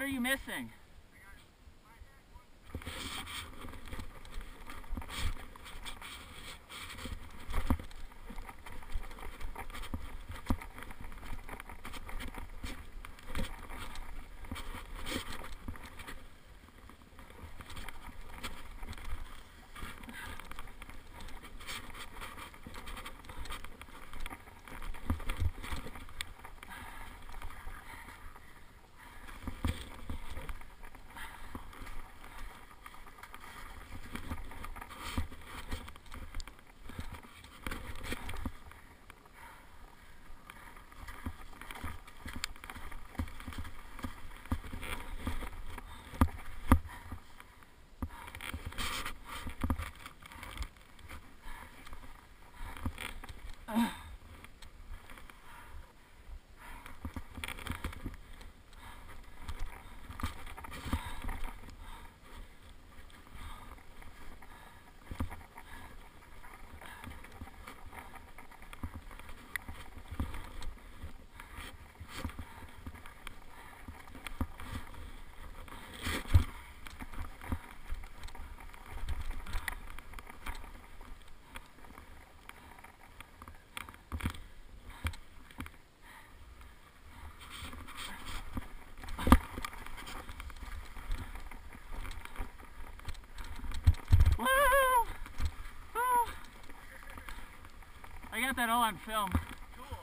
What are you missing? I got that all on film. Cool.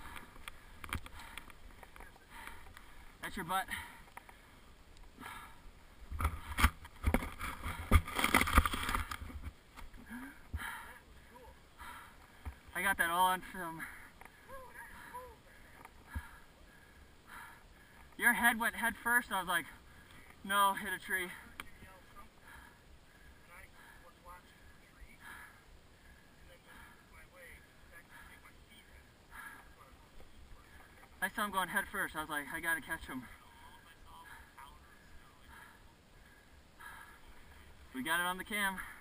That's your butt. I got that all on film. Your head went head first, and I was like, no, hit a tree. I saw him going head first. I was like, I gotta catch him. We got it on the cam.